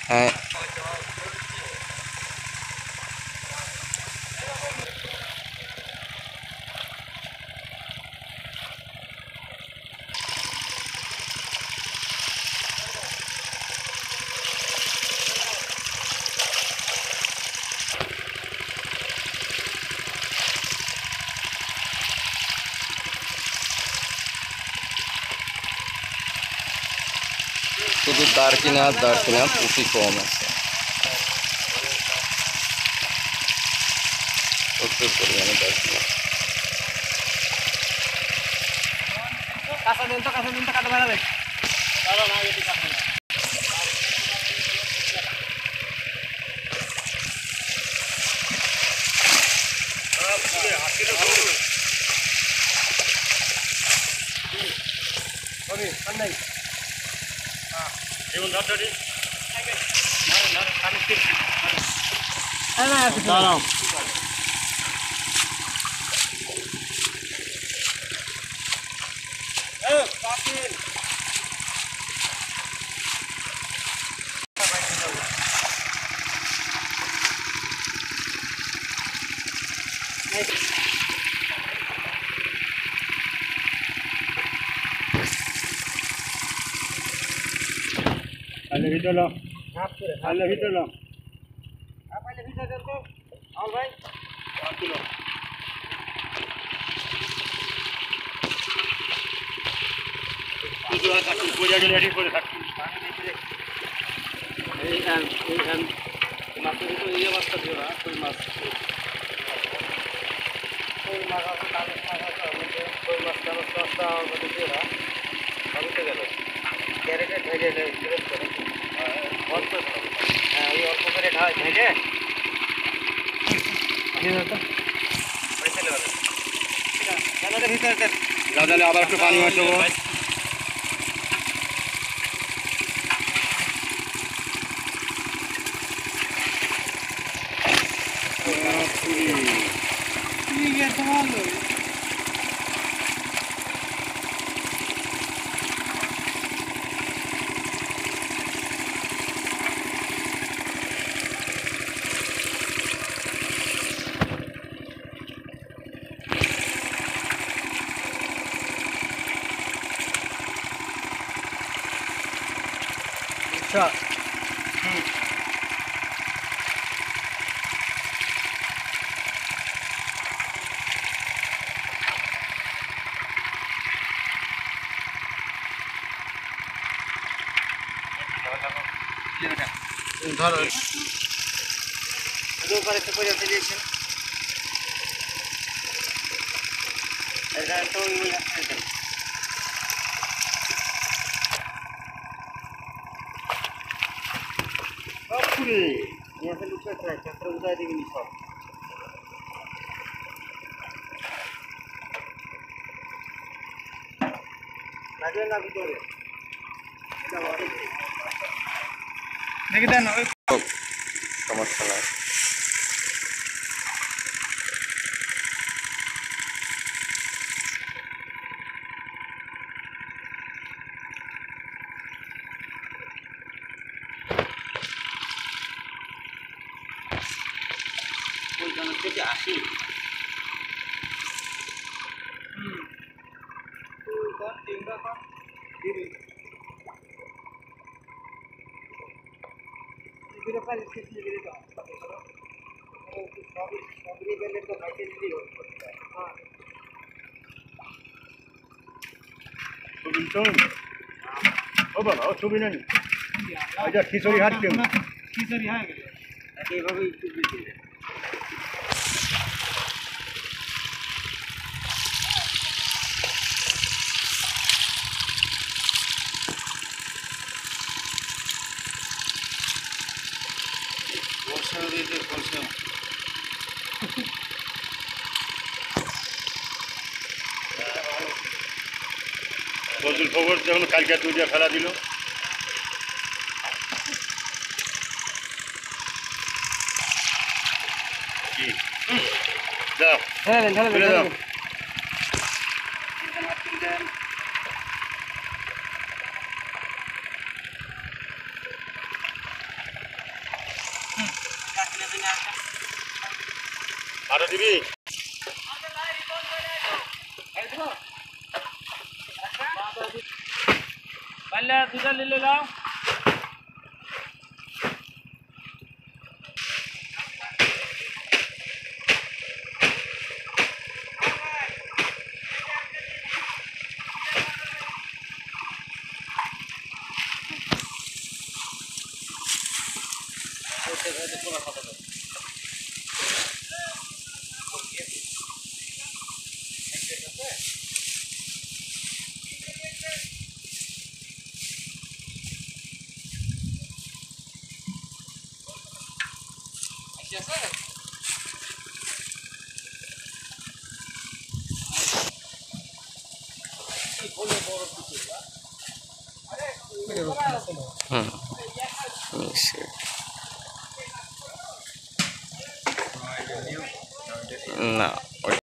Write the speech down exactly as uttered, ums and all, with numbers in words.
হ্যাঁ শুধু দাঁড় কিনা দাঁড় কিনা পুঁটি কম আছে, প্রচুর পরিমাণে দাঁড় কিনা। কাঁচা দিন তো কাঁচা দিন তো কাটা বেড়াবে আলে ভিতর লো, আলে ভিতর লো, পাইলে ভিতরে দেন তো আল ভাই তুলো তুলো কাটু পয়সা গেলে রেডি করে থাকছি। এই খান এই খান মাছের তো এই অবস্থা দিও না কই মাছ কই মাছ আছে কালো মাছ আছে আমাদের কই মাছ কালো সস্তা আমাদের দিও না ভাবিতে গেল ক্যারেটে ঢেলে দেয় ফেরত করে অল্প হ্যাঁ ওই অল্প করে ঢেলে পয়সা নেওয়া জানালে ভিতরে দেন দাদালে আবার একটু পানি মাছ দেবো। আচ্ছা ধরো উপরে তো পড়ে দিয়েছেন এটা তো ওই আছে বাপুরে এখানে লুকিয়ে আছে চক্র উদয় দিবি সব লাগে না ভিতরে এটা বড় দেখি দেন ওই সমস্যা নাই। ওই জন থেকে আসি হুম ওই জন টিংটা কোন দিবি দিবিরে পালি কিছু দিবি তো সবই সবই বেলে তো ভাইতে দিবি হ্যাঁ ছবি তো ও বাবা ও ছবি নেই আচ্ছা খিচুড়ি হাট কেউ খিচুড়ি হয়ে গেল এইভাবে একটু দিবি বর্ষা দিতে বর্ষা বজুল খবর যখন কালকে দুইটা ফেলা দিল কি যাও হ্যাঁ ঢালে ফেলে দাও দেন দিবি পারলে দুটা নিলে নাও হুম মিক্সি না